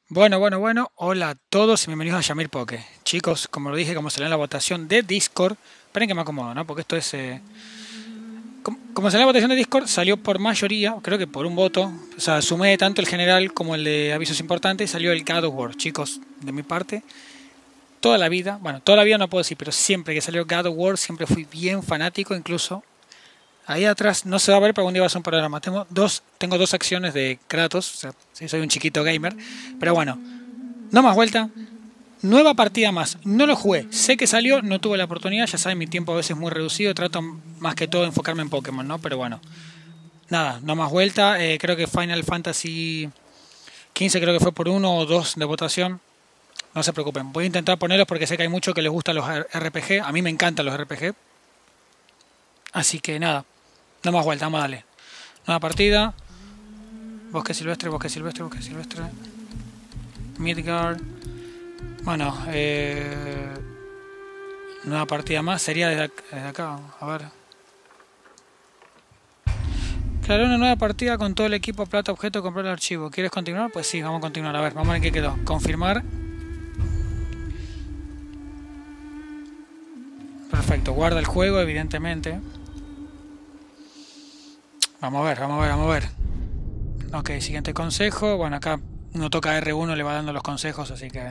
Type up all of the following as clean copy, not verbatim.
Bueno. Hola a todos y bienvenidos a Yamir Poke. Chicos, como lo dije, como salió en la votación de Discord, esperen que me acomodo, ¿no? Porque esto es... como salió en la votación de Discord, salió por mayoría, creo que por un voto. O sea, sumé tanto el general como el de avisos importantes, salió el God of War. Chicos, de mi parte, toda la vida, bueno, toda la vida no puedo decir, pero siempre que salió God of War, siempre fui bien fanático, incluso... Ahí atrás no se va a ver, pero algún día va a ser un panorama. Tengo dos acciones de Kratos, o sea, sí, soy un chiquito gamer. Pero bueno, no más vuelta. Nueva partida más. No lo jugué. Sé que salió, no tuve la oportunidad. Ya saben, mi tiempo a veces es muy reducido. Trato más que todo de enfocarme en Pokémon, ¿no? Pero bueno. Nada, no más vuelta. Creo que Final Fantasy 15 creo que fue por uno o dos de votación. No se preocupen. Voy a intentar ponerlos porque sé que hay muchos que les gustan los RPG. A mí me encantan los RPG. Así que nada. No más vuelta, vamos a darle. Nueva partida. Bosque silvestre. Midgard. Bueno, nueva partida más. Sería desde acá. A ver. Claro, una nueva partida con todo el equipo, plata, objeto, comprar el archivo. ¿Quieres continuar? Pues sí, vamos a continuar. A ver, vamos a ver qué quedó. Confirmar. Perfecto, guarda el juego, evidentemente. Vamos a ver. Ok, siguiente consejo. Bueno, acá uno toca R1, le va dando los consejos, así que...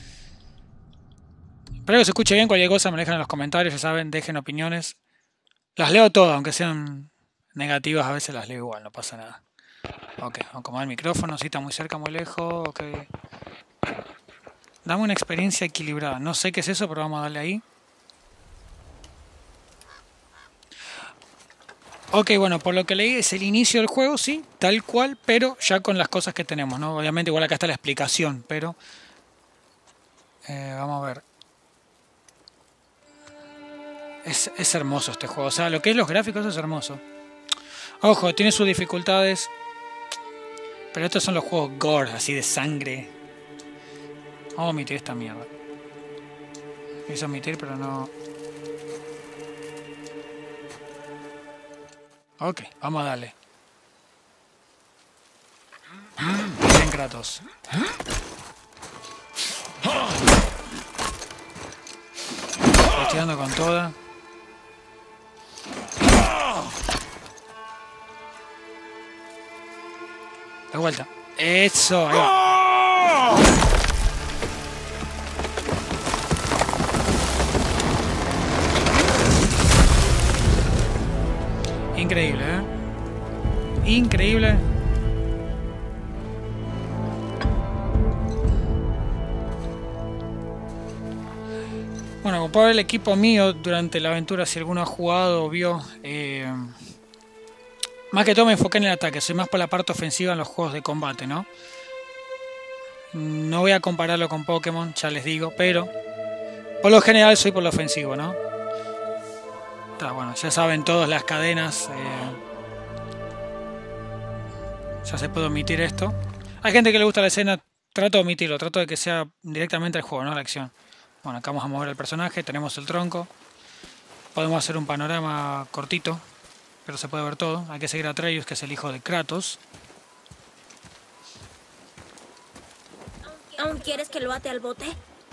Espero que se escuche bien. Cualquier cosa me dejan en los comentarios, ya saben, dejen opiniones. Las leo todas, aunque sean negativas, a veces las leo igual, no pasa nada. Ok, vamos a acomodar el micrófono, si está muy cerca, muy lejos, ok. Dame una experiencia equilibrada. No sé qué es eso, pero vamos a darle ahí. Ok, bueno, por lo que leí es el inicio del juego, sí, tal cual, pero ya con las cosas que tenemos, ¿no? Obviamente igual acá está la explicación, pero... vamos a ver. Es hermoso este juego, o sea, lo que es los gráficos es hermoso. Ojo, tiene sus dificultades, pero estos son los juegos gore, así de sangre. Vamos a omitir esta mierda. Quise omitir, pero no... Ok, vamos a darle. Bien, Kratos. Estoy dando con toda. De vuelta. Eso, ahí va. Increíble, ¿eh? Increíble. Bueno, como puede ver el equipo mío durante la aventura, si alguno ha jugado o vio, más que todo me enfoqué en el ataque, soy más por la parte ofensiva en los juegos de combate, ¿no? No voy a compararlo con Pokémon, ya les digo, pero por lo general soy por lo ofensivo, ¿no? Bueno, ya saben todas las cadenas, ya se puede omitir esto. Hay gente que le gusta la escena, trato de omitirlo, trato de que sea directamente el juego, no la acción. Bueno, acá vamos a mover el personaje, tenemos el tronco. Podemos hacer un panorama cortito, pero se puede ver todo. Hay que seguir a Atreus, que es el hijo de Kratos. ¿Aún quieres que lo ate al bote?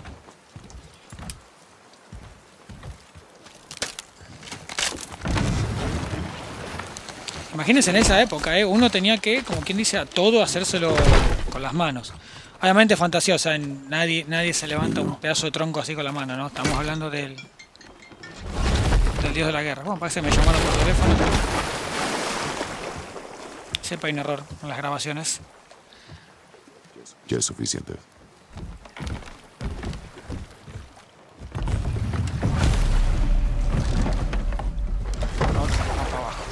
Imagínense en esa época, uno tenía que, como quien dice, a todo hacérselo con las manos. Obviamente fantasía, o sea, nadie se levanta un pedazo de tronco así con la mano, ¿no? Estamos hablando del dios de la guerra. Bueno, parece que me llamaron por teléfono. Siempre hay un error en las grabaciones. Ya es suficiente. Vamos para abajo.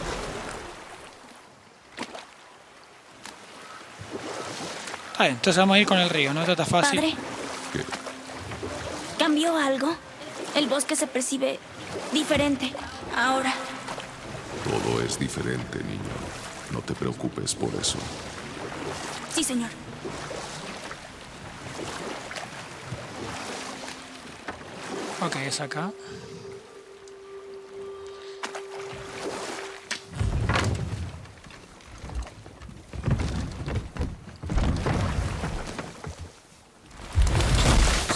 Está bien, entonces vamos a ir con el río, ¿no? Esto está fácil. Padre, ¿Qué? ¿cambió algo? El bosque se percibe diferente ahora. Todo es diferente, niño. No te preocupes por eso. Sí, señor. Ok, es acá.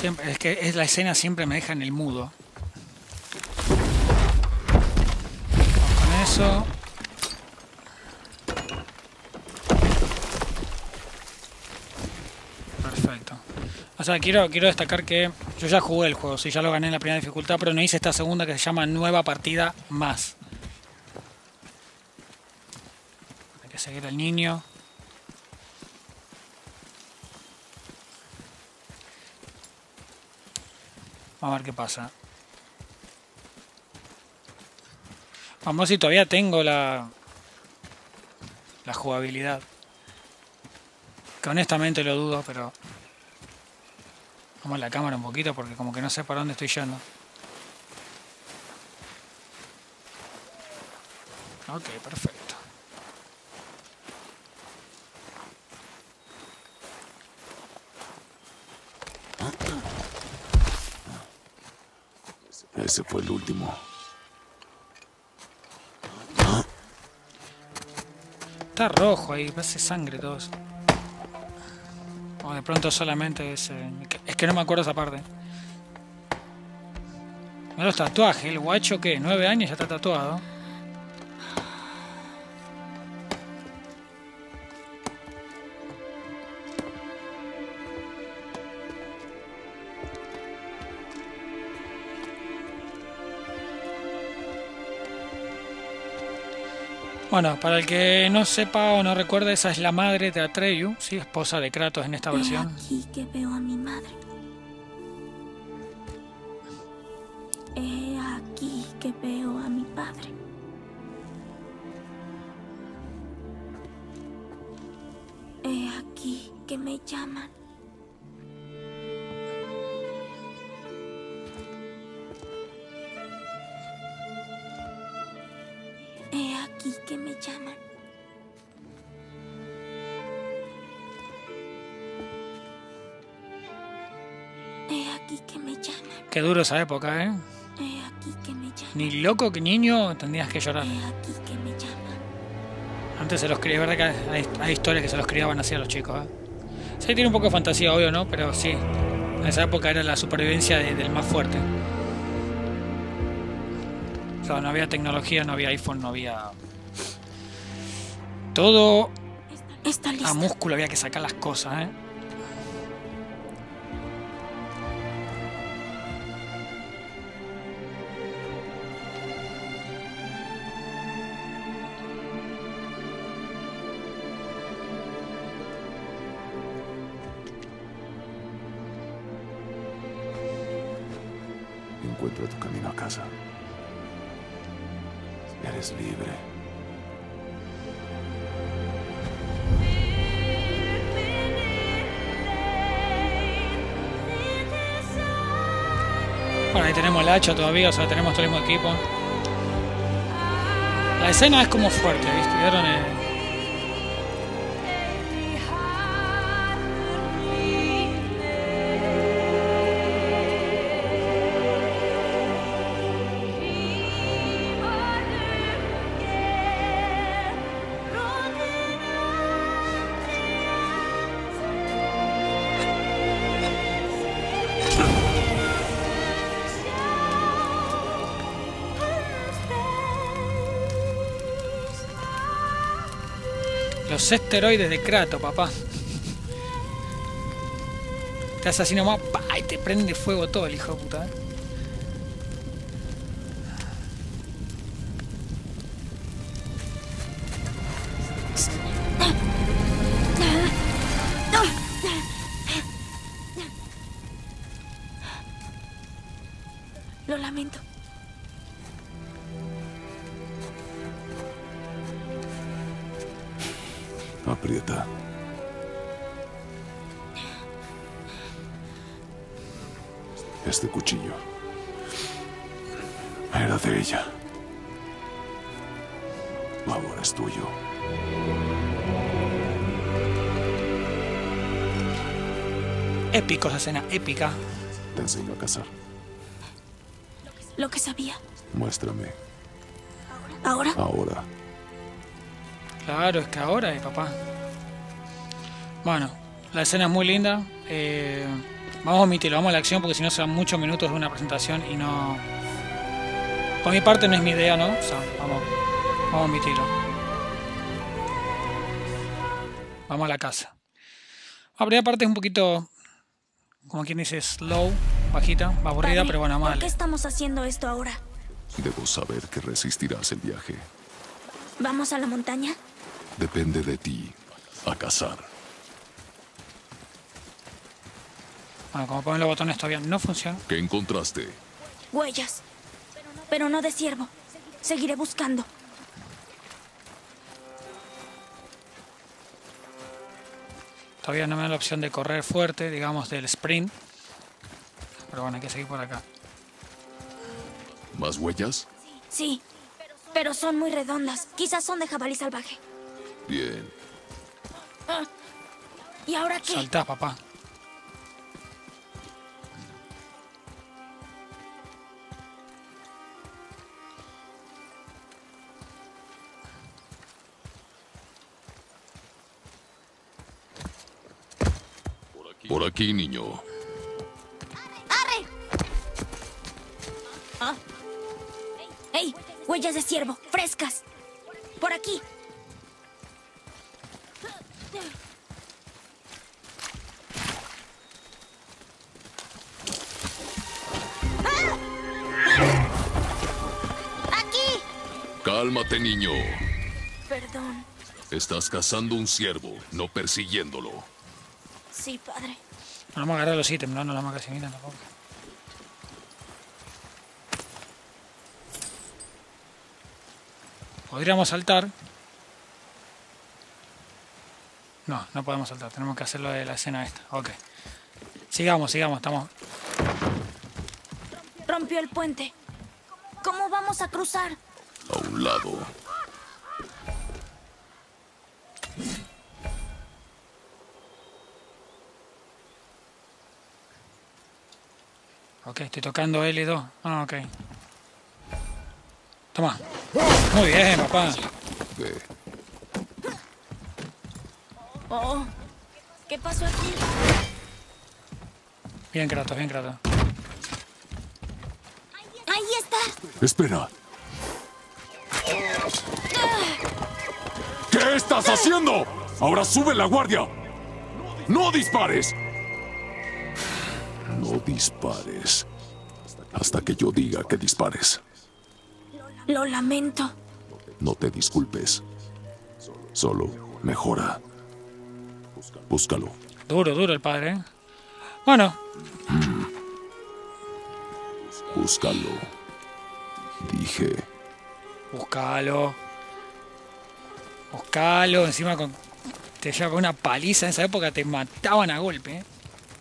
Siempre, es que la escena siempre me deja en el mudo. Vamos con eso. Perfecto. O sea, quiero destacar que yo ya jugué el juego, sí, ya lo gané en la primera dificultad, pero no hice esta segunda que se llama Nueva Partida Más. Hay que seguir al niño. Vamos a ver qué pasa. Vamos a ver si todavía tengo la jugabilidad. Que honestamente lo dudo, pero... Vamos a la cámara un poquito porque como que no sé para dónde estoy yendo. Ok, perfecto. Ese fue el último. Está rojo ahí, parece sangre todo eso. O de pronto solamente es... es que no me acuerdo esa parte. Mira los tatuajes, el guacho que 9 años ya está tatuado. Bueno, para el que no sepa o no recuerde, esa es la madre de Atreyu, ¿sí? Esposa de Kratos en esta versión. Aquí que veo a mi madre. He aquí que veo a mi padre. He aquí que me llaman. He aquí que me llaman. He aquí que me llaman. Qué duro esa época, ¿eh? He aquí que me llaman. Ni loco que niño tendrías que llorar. He aquí que me llaman. Antes se los criaba, verdad que hay historias que se los criaban así a los chicos, ¿eh? Sí, tiene un poco de fantasía, obvio, ¿no? Pero sí, en esa época era la supervivencia del más fuerte. O sea, no había tecnología, no había iPhone, no había... Todo Está lista. a músculo, había que sacar las cosas, ¿eh? Encuentra tu camino a casa. Eres libre. Bueno, ahí tenemos el hacha todavía, o sea, tenemos todo el mismo equipo. La escena es como fuerte, ¿viste? ¿Vieron? Los esteroides de Kratos, papá. Te haces así nomás, ¡pah! Y te prende fuego todo el hijo de puta, ¿eh? Lo lamento. Aprieta. Este cuchillo era de ella. Ahora es tuyo. Épico esa escena, épica. Te enseño a cazar. Lo que sabía. Muéstrame. ¿Ahora? Ahora. Claro, es que ahora, papá. Bueno, la escena es muy linda. Vamos a omitirlo, vamos a la acción porque si no serán muchos minutos de una presentación y no... Por mi parte no es mi idea, ¿no? O sea, vamos a omitirlo. Vamos a la casa. La primera parte es un poquito, como quien dice, slow, bajita, aburrida, Padre, pero bueno, ¿por mal. qué estamos haciendo esto ahora? Debo saber que resistirás el viaje. ¿Vamos a la montaña? Depende de ti. A cazar. Bueno, como ponen los botones todavía no funciona. ¿Qué encontraste? Huellas. Pero no de ciervo. Seguiré buscando. Todavía no me da la opción de correr fuerte, digamos, del sprint. Pero bueno, hay que seguir por acá. ¿Más huellas? Sí, pero son muy redondas. Quizás son de jabalí salvaje. Bien. ¿Y ahora qué? Saltá, papá. Por aquí, niño. ¡Arre! ¡Ey! Huellas de ciervo, frescas. Por aquí. ¡Aquí! Cálmate, niño. Perdón. Estás cazando un ciervo, no persiguiéndolo. Sí, padre. No vamos a agarrar los ítems, no, no la vamos a casi mirar tampoco. Podríamos saltar. No, no podemos saltar. Tenemos que hacerlo de la escena esta. Ok. Sigamos, sigamos. Estamos... Rompió el puente. ¿Cómo vamos a cruzar? A un lado. Ok, estoy tocando L2. Ah, ok. Toma. Muy bien, papá. Ve. Oh, ¿qué pasó aquí? Bien, Kratos, bien, Kratos. ¡Ahí está! Espera. ¿Qué estás haciendo? Ahora sube la guardia. ¡No dispares! No dispares. Hasta que yo diga que dispares. Lo lamento. No te disculpes. Solo mejora. Búscalo. Duro, duro el padre, ¿eh? Bueno, Búscalo. Dije. búscalo. Búscalo. Encima te lleva con una paliza. En esa época te mataban a golpe, ¿eh?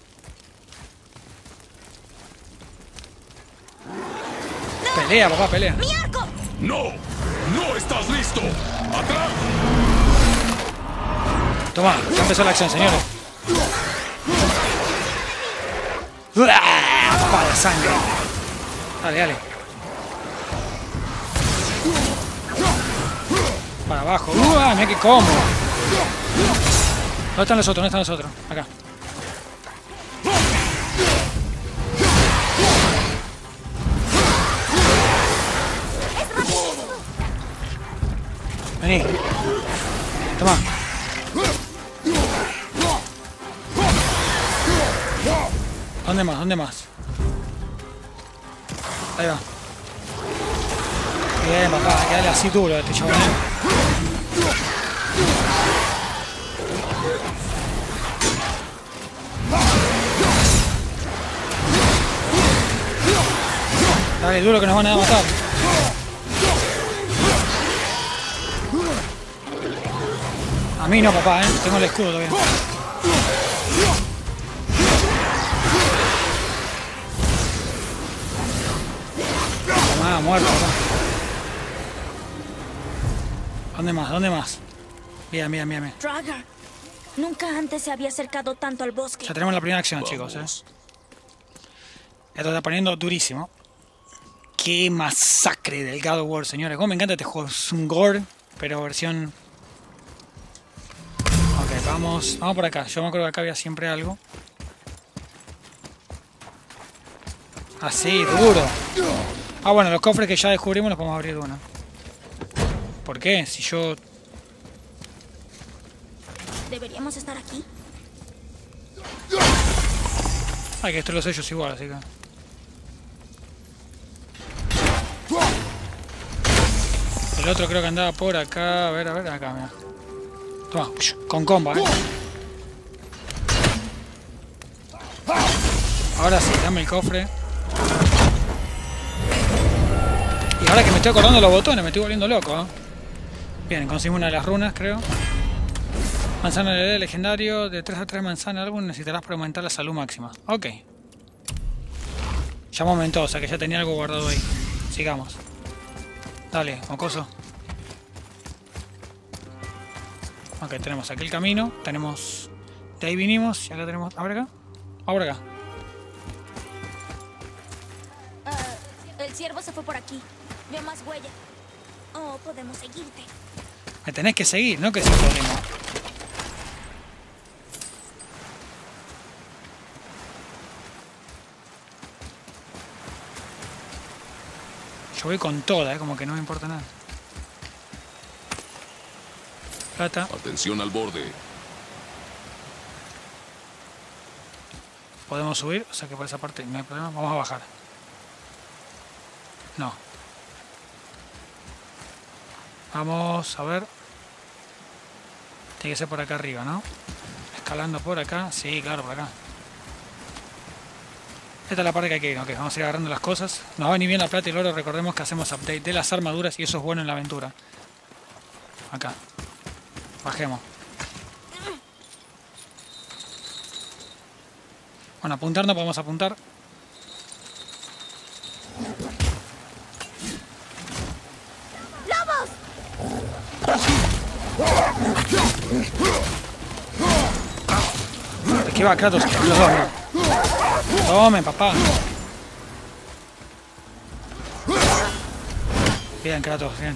Pelea, papá, pelea. ¡Mi arco! ¡No! ¡No estás listo! ¡Atrás! Toma, ya empezó la acción, señores. ¡Uah! Para sangre. Dale, dale. Para abajo. ¡Uah! Mira que cómodo. ¿Dónde están los otros? ¿Dónde están los otros? Acá. Vení. Toma. ¿Dónde más? ¿Dónde más? Ahí va. Bien, papá. Hay que darle así duro a este chabón, ¿eh? Dale duro que nos van a matar. A mí no, papá, ¿eh? Tengo el escudo todavía. Tomá, muerto, papá. ¿Dónde más? ¿Dónde más? Bien, bien, bien, bien. Draugr. Nunca antes se había acercado tanto al bosque. Ya tenemos la primera acción, chicos, ¿eh? Vamos. Esto está poniendo durísimo. Qué masacre del God of War, señores. Cómo me encanta este juego. Es un gore, pero versión... Ok, vamos por acá. Yo me acuerdo que acá había siempre algo. Así, duro. Ah, bueno, los cofres que ya descubrimos los podemos abrir de una. ¿Por qué? Si yo... ¿Deberíamos estar aquí? Hay que destruir los sellos igual, así que... El otro creo que andaba por acá. A ver, acá, mira. Toma, con comba, Ahora sí, dame el cofre. Y ahora que me estoy acordando los botones, me estoy volviendo loco, Bien, conseguimos una de las runas, creo. Manzana de legendario. De 3 a 3 manzanas álbum necesitarás para aumentar la salud máxima. Ok. Ya me aumentó, o sea que ya tenía algo guardado ahí. Sigamos. Dale, mocoso. Ok, tenemos aquí el camino. Tenemos... De ahí vinimos y acá tenemos... ¿Ahora acá? Ahora acá. El ciervo se fue por aquí. Veo más huella. Oh, podemos seguirte. Me tenés que seguir, no que si podemos. Yo voy con toda, como que no me importa nada. Plata. Atención al borde. Podemos subir, o sea que por esa parte no hay problema. Vamos a bajar. No. Vamos a ver. Tiene que ser por acá arriba, ¿no? Escalando por acá. Sí, claro, por acá. Esta es la parte que hay que ir, ok, vamos a ir agarrando las cosas. Nos va a venir bien la plata y el oro, recordemos que hacemos update de las armaduras y eso es bueno en la aventura. Acá. Bajemos. Bueno, apuntar no podemos apuntar. Esquiva, Kratos, los dos, ¿no? Tomen, papá. Bien, Kratos, bien.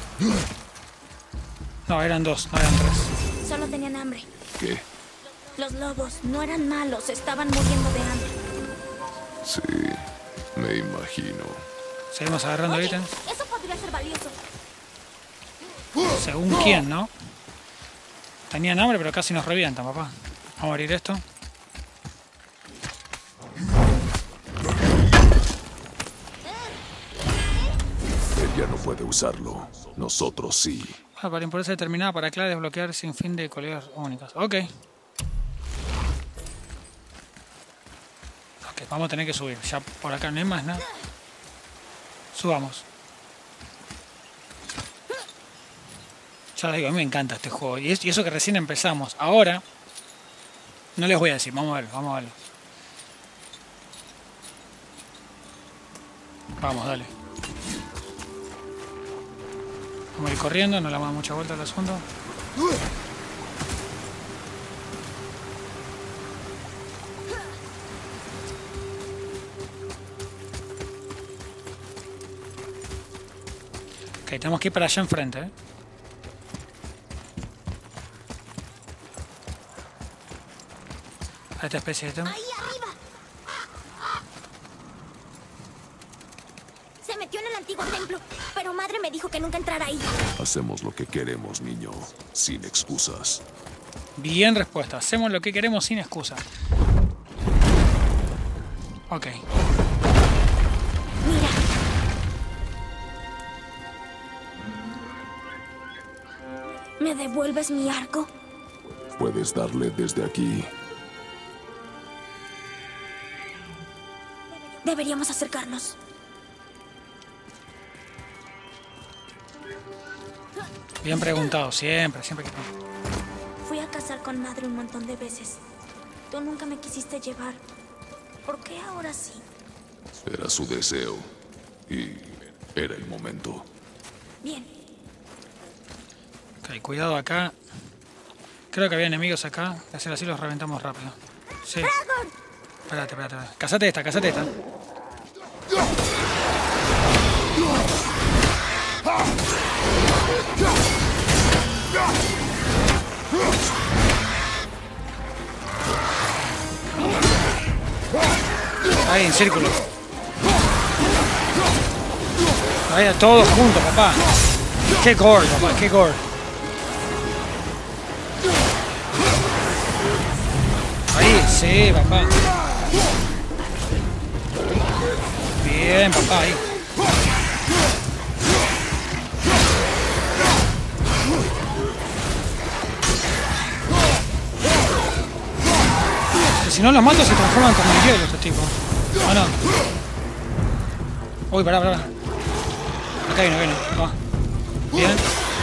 No, eran dos, no eran tres. Solo tenían hambre. ¿Qué? Los lobos no eran malos, estaban muriendo de hambre. Sí, me imagino. Seguimos agarrando Oye, ítems. eso podría ser valioso. Según quién, ¿no? Tenían hambre, pero casi nos revientan, papá. Vamos a abrir esto. Ella no puede usarlo. Nosotros sí. Para impureza determinada para clave desbloquear sin fin de colegas únicas. Ok. Ok, vamos a tener que subir. Ya por acá no hay más nada. Subamos. Ya les digo, a mí me encanta este juego. Y eso que recién empezamos. Ahora, no les voy a decir. Vamos a verlo, vamos a verlo. Vamos, dale. Vamos a ir corriendo, no le vamos a dar mucha vuelta al asunto. Ok, tenemos que ir para allá enfrente, A esta especie de tema. ¡Ahí arriba! Se metió en el antiguo templo, pero madre me dijo que nunca entrara ahí. Hacemos lo que queremos, niño. Sin excusas. Bien respuesta. Hacemos lo que queremos sin excusa. Ok. Mira. ¿Me devuelves mi arco? Puedes darle desde aquí. Deberíamos acercarnos. Bien preguntado. Siempre, siempre que... Fui a cazar con madre un montón de veces. Tú nunca me quisiste llevar. ¿Por qué ahora sí? Era su deseo. Y era el momento. Bien. Ok, cuidado acá. Creo que había enemigos acá. De hacer así los reventamos rápido. Sí. Espérate. Cásate esta. Ahí, en círculo. Ahí todos juntos, papá. Qué gore, papá, qué gore. Ahí, sí, papá. Bien, papá, ahí. Si no los mato se transforman como en hielo estos tipos. Ah, no. Uy, pará. Acá viene. Toma. Bien.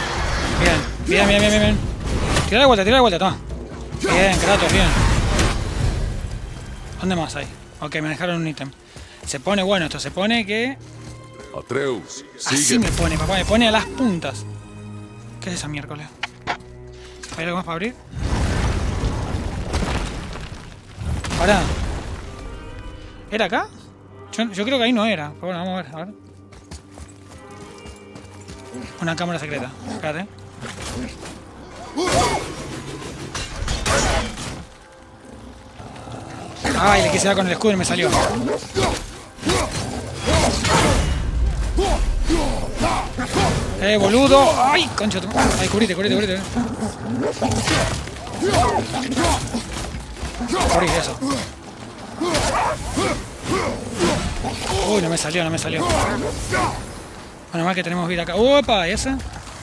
Tira de vuelta, toma. Bien, Kratos, bien. ¿Dónde más hay? Ok, me dejaron un ítem. Se pone bueno esto, se pone que... Atreus, Así sigue. me pone, papá, me pone a las puntas. ¿Qué es esa miércoles? ¿Hay algo más para abrir? Pará. ¿Era acá? Yo creo que ahí no era. Pero bueno, vamos a ver. Una cámara secreta. Espérate. Ay, le quise dar con el escudo y me salió. Boludo. Ay, concha. Ay, cubrite. Cubrí eso. Uy, no me salió. Bueno, más que tenemos vida acá. ¡Opa! ¿Y ese? Me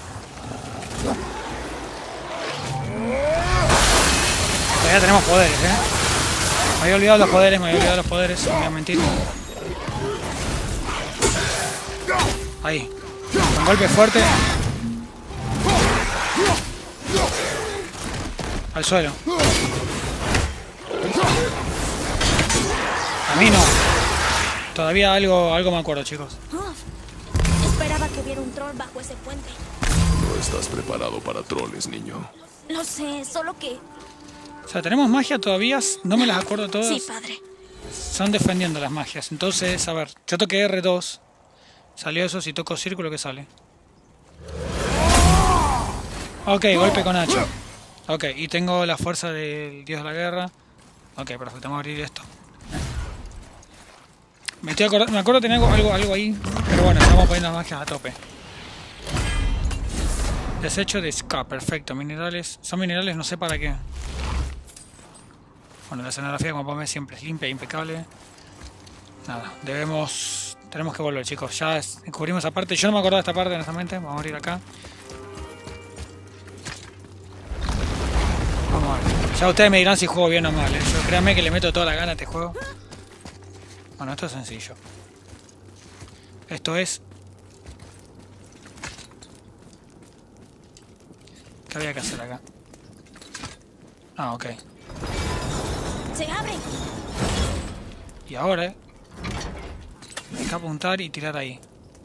ya tenemos poderes, Me había olvidado los poderes, no voy a mentir. Ahí. Con golpe fuerte. Al suelo. A mí no. Todavía algo me acuerdo, chicos. Esperaba que hubiera un troll bajo ese puente. No estás preparado para troles, niño. Lo sé, solo que... O sea, tenemos magia todavía, no me las acuerdo todas. Sí, padre. Están defendiendo las magias. Entonces, a ver, yo toqué R2. Salió eso, si toco círculo, ¿qué sale? Ok, golpe con hacha. Ok, y tengo la fuerza del dios de la guerra. Ok, perfecto, vamos a abrir esto. Me acuerdo que tenía algo ahí. Pero bueno, estamos poniendo las magias a tope. Desecho de Ska, perfecto. Minerales. Son minerales, no sé para qué. Bueno, la escenografía, como podemos ver, siempre es limpia e impecable. Nada, tenemos que volver, chicos. Ya descubrimos esa parte. Yo no me acordaba de esta parte, honestamente. Vamos a abrir acá. Vamos a ver. Ya ustedes me dirán si juego bien o mal. Yo créanme que le meto toda la gana a este juego. Bueno, esto es sencillo. Esto es... ¿Qué había que hacer acá? Ah, ok. ¡Se abre! Y ahora, hay que apuntar y tirar ahí.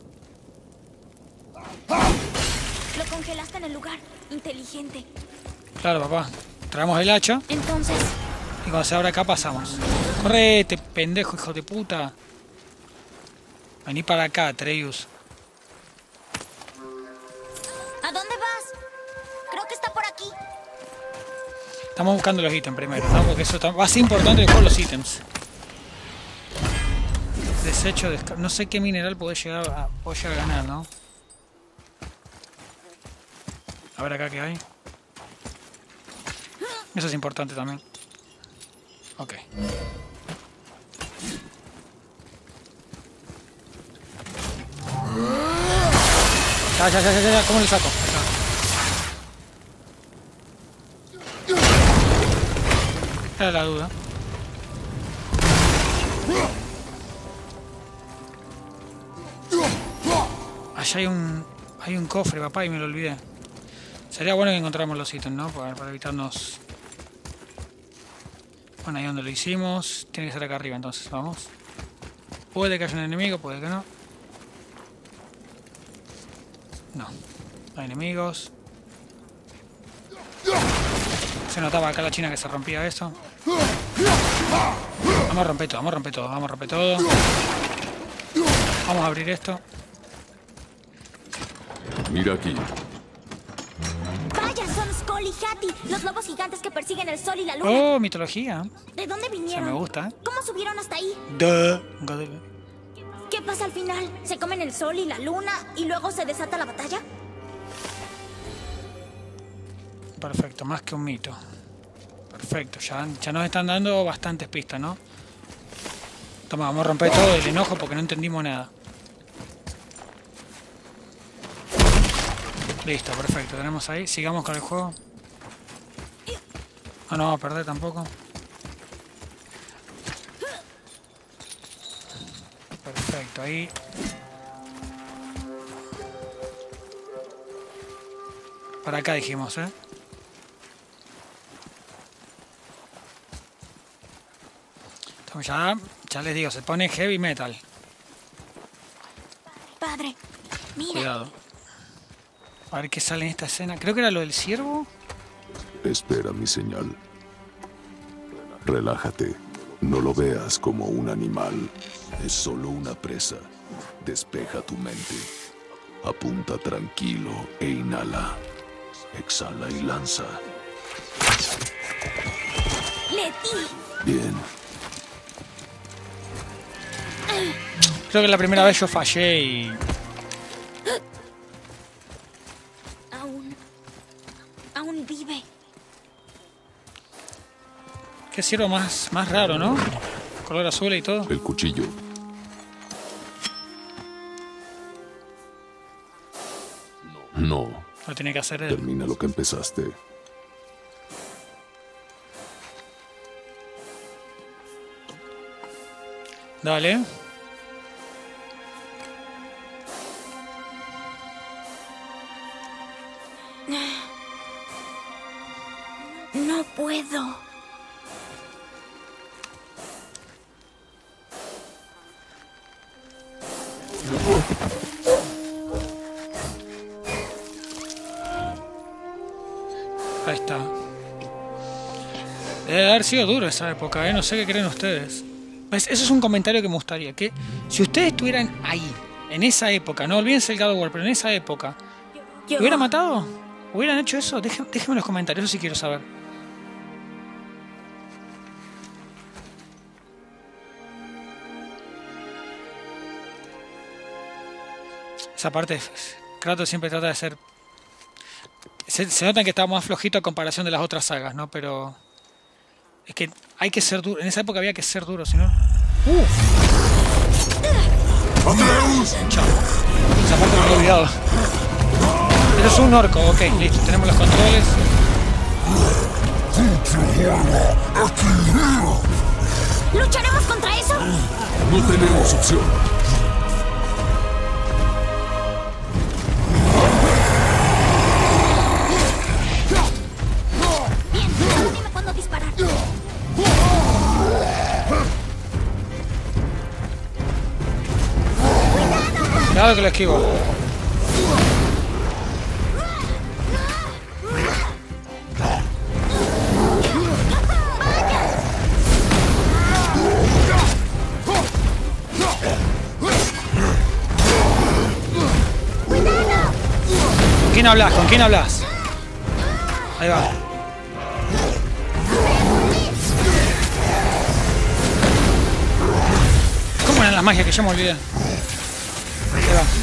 Lo congelaste en el lugar. Inteligente. Claro, papá. Traemos el hacha Entonces, y cuando se abre acá pasamos. Correte, pendejo, hijo de puta. Vení para acá, Atreus. ¿a dónde vas? Creo que está por aquí. Estamos buscando los ítems primero, ¿no? Porque eso va a ser importante con los ítems. Desecho de... No sé qué mineral puedo llegar a ganar, ¿no? A ver acá qué hay. Eso es importante también. Ok. Ya. ¿Cómo le saco? Acá. Era la duda. Allá hay un cofre, papá, y me lo olvidé. Sería bueno que encontráramos los ítems, ¿no? Para evitarnos... Bueno, ahí donde lo hicimos. Tiene que ser acá arriba, entonces, vamos. Puede que haya un enemigo, puede que no. No. Hay enemigos. Se notaba acá la china que se rompía esto. Vamos a romper todo. Vamos a abrir esto. Mira aquí. Vaya, son Skoll y Hati, los lobos gigantes que persiguen el sol y la luna. Oh, mitología. ¿De dónde O sea, vinieron? me gusta. ¿Cómo subieron hasta ahí? Duh. ¿Qué pasa al final? ¿Se comen el sol y la luna y luego se desata la batalla? Perfecto, más que un mito. Perfecto, ya nos están dando bastantes pistas, ¿no? Toma, vamos a romper todo el enojo porque no entendimos nada. Listo, perfecto, tenemos ahí. Sigamos con el juego. No, no vamos a perder tampoco. Perfecto, ahí. Para acá dijimos, ¿eh? Entonces ya les digo, se pone heavy metal. Padre, mira. Cuidado. A ver qué sale en esta escena. Creo que era lo del ciervo. Espera mi señal. Relájate. No lo veas como un animal. Es solo una presa. Despeja tu mente. Apunta tranquilo e inhala. Exhala y lanza. Letty. Bien. Creo que la primera vez yo fallé y... Aún vive. Qué ciervo más raro, ¿no? Color azul y todo. El cuchillo. No. Lo tiene que hacer él. Termina lo que empezaste. Dale. No puedo. Ahí está. Debe haber sido duro esa época, ¿eh? No sé qué creen ustedes. Eso es un comentario que me gustaría. Que si ustedes estuvieran ahí, en esa época, no olvídense el God of War, pero en esa época, ¿lo hubieran matado? ¿Hubieran hecho eso? Déjenme en los comentarios, eso sí quiero saber. Esa parte, Kratos siempre trata de ser... Se nota que está más flojito a comparación de las otras sagas, ¿no? Pero... es que hay que ser duro. En esa época había que ser duro, si no... Chao. Esa parte me he olvidado. Eso es un orco, ok, listo. Tenemos los controles. ¿Lucharemos contra eso? No tenemos opción. Bien, solo dime cuándo disparar. Cuidado que lo esquivo. ¿Con quién hablas? ¿Con quién hablas? Ahí va. ¿Cómo eran las magias que ya me olvidé? Ahí va.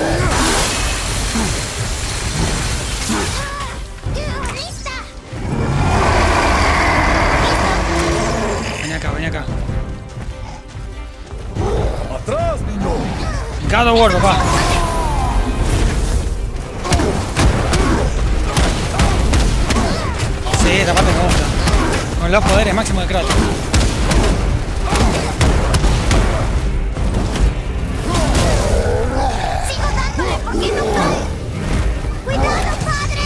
Vení acá, vení acá. ¡Atrás, niño! God of War, papá. Sí, esta parte me gusta. Con los poderes máximos de Kratos. Sigo dándole porque no cae. ¡Cuidado, padre!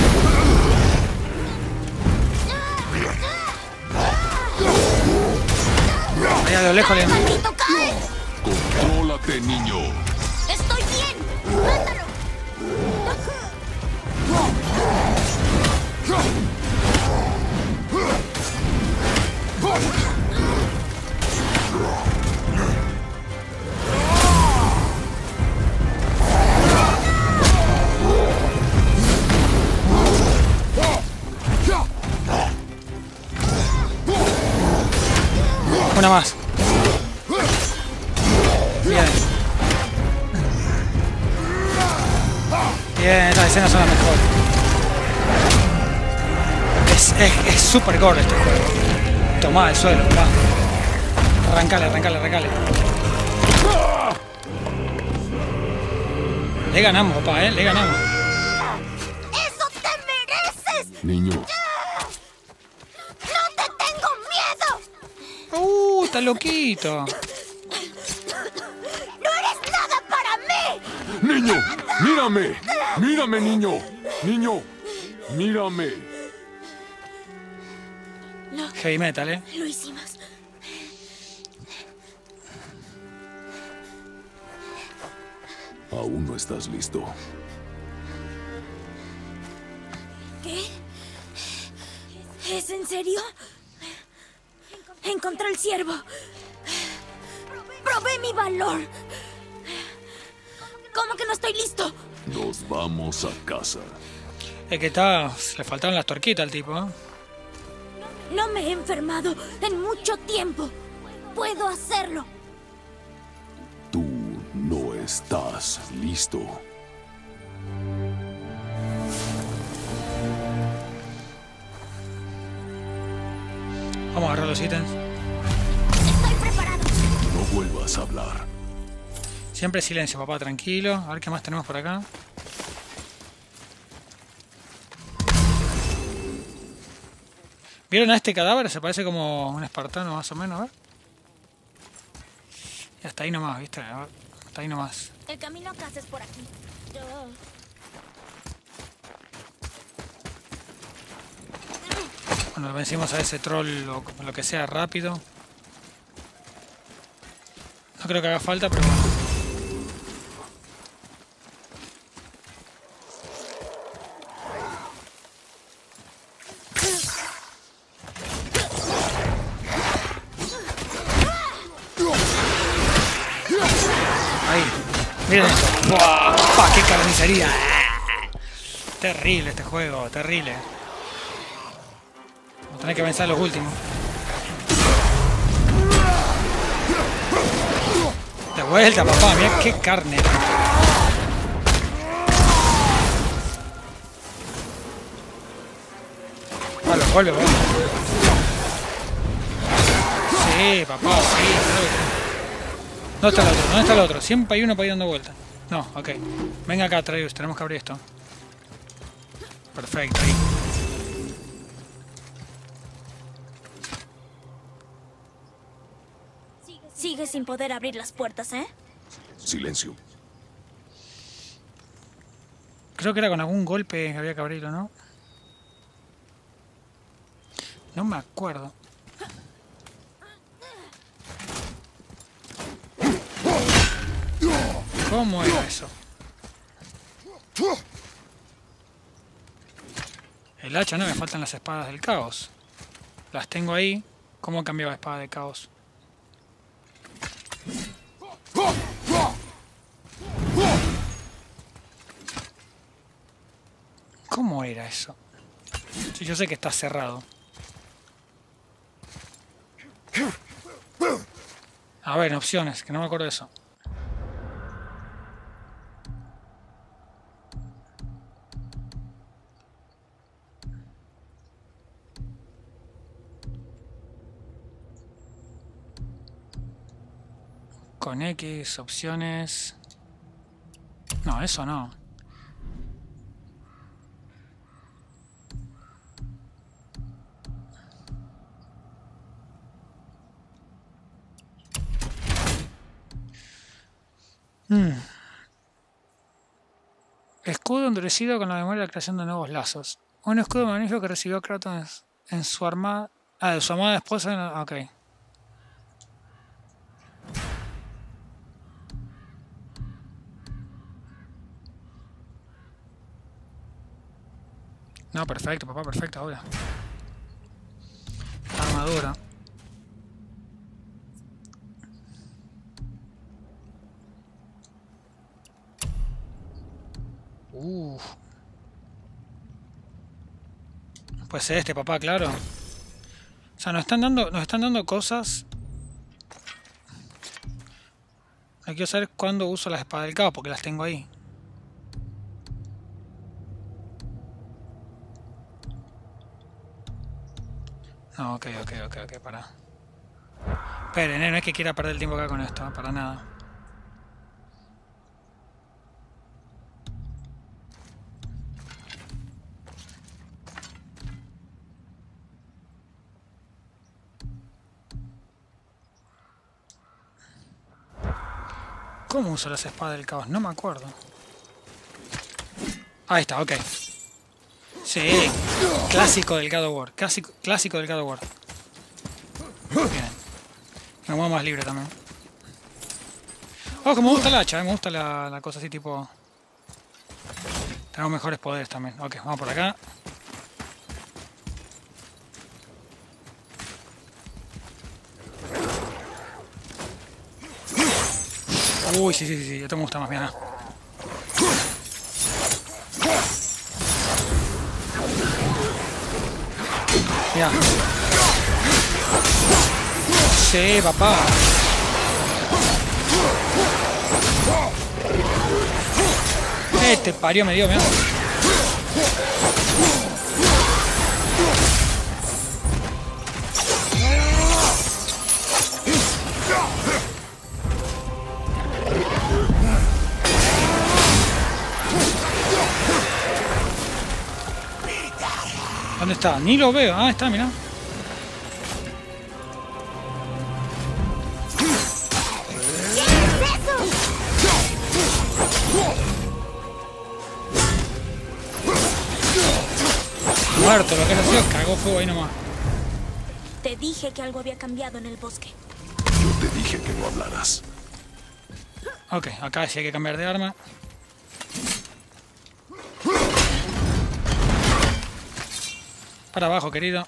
Ahí a lo lejos le... ¡Maldito cae! Contrólate, niño. ¡Estoy bien! ¡Mátalo! Una más. Bien. Bien, estas escenas son las mejores. Es super gore este juego. Tomá el suelo, va. Arrancale. Le ganamos, papá, le ganamos. ¡Eso te mereces! Niño, ¡No te tengo miedo! Está loquito. ¡No eres nada para mí! niño, mírame. Mírame, niño. Niño, mírame. Heavy metal, Lo hicimos. Aún no estás listo. ¿Qué? ¿Es en serio? Encontré el ciervo. Probé mi valor. ¿Cómo que no estoy listo? Nos vamos a casa. Es que le faltaron las torquitas al tipo, No me he enfermado en mucho tiempo. Puedo hacerlo. Tú no estás listo. Vamos a agarrar los ítems. Estoy preparado. No vuelvas a hablar. Siempre silencio, papá, tranquilo. A ver qué más tenemos por acá. ¿Vieron a este cadáver? Se parece como un espartano más o menos, a ver. Y hasta ahí nomás, ¿viste? A ver, hasta ahí nomás. El camino a casa es por aquí. Bueno, vencimos a ese troll o lo que sea rápido. No creo que haga falta, pero bueno. Ahí. Miren esto. ¡Buah! ¡Qué carnicería! Terrible este juego, terrible. Vamos a tener que vencer a los últimos. De vuelta, papá, mira qué carne. Vale, vuelve. Sí, papá, sí. ¿Dónde está el otro? ¿Dónde está el otro? Siempre hay uno para ir dando vuelta. No, ok. Venga acá, Atreus, tenemos que abrir esto. Perfecto, ahí. Sigue sin poder abrir las puertas, ¿eh? Silencio. Creo que era con algún golpe que había que abrirlo, ¿no? No me acuerdo. ¿Cómo era eso? El hacha no, me faltan las espadas del caos. Las tengo ahí. ¿Cómo cambiaba espada de caos? ¿Cómo era eso? Sí, yo sé que está cerrado. A ver, opciones, que no me acuerdo de eso. Con X, opciones... No, eso no. Escudo endurecido con la memoria de la creación de nuevos lazos. Un escudo magnífico que recibió Kratos en su armada... Ah, de su amada esposa... Ok. No, perfecto, papá, perfecto, ahora. Armadura. Pues este, papá, claro. O sea, nos están dando cosas. Hay que saber cuándo uso las espadas del caos, porque las tengo ahí. No, ok, pará. Esperen, no es que quiera perder el tiempo acá con esto, para nada. ¿Cómo uso las espadas del caos? No me acuerdo. Ahí está, ok. Sí, clásico del God of War. Clásico del God of War. Bien. Me muevo más libre también. Oh, que me gusta el hacha, me gusta la cosa así tipo... Tengo mejores poderes también. Ok, vamos por acá. Uy, sí, esto me gusta más, mira. Mira. Sí, papá. Este parió me dio, mira. ¿Dónde está? Ni lo veo. Ah, está, mira. Muerto, lo que ha sido, cagó fuego ahí nomás. Te dije que algo había cambiado en el bosque. Yo te dije que no hablaras. Ok, acá sí hay que cambiar de arma. Para abajo, querido.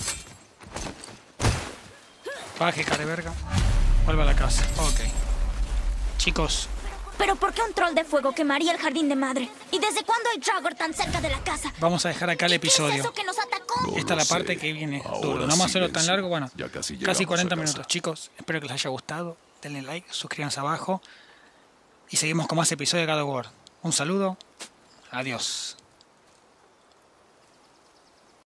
Baje, care verga. Vuelve a la casa. Ok. Chicos. ¿Pero por qué un troll de fuego quemaría el jardín de madre? ¿Y desde cuándo hay Draugr tan cerca de la casa? Vamos a dejar acá el episodio. ¿Qué es eso que nos atacó? Esta es la parte que viene duro. No vamos a hacerlo tan largo. Bueno, ya casi 40 minutos. Chicos, espero que les haya gustado. Denle like, suscríbanse abajo. Y seguimos con más episodios de God of War. Un saludo. Adiós.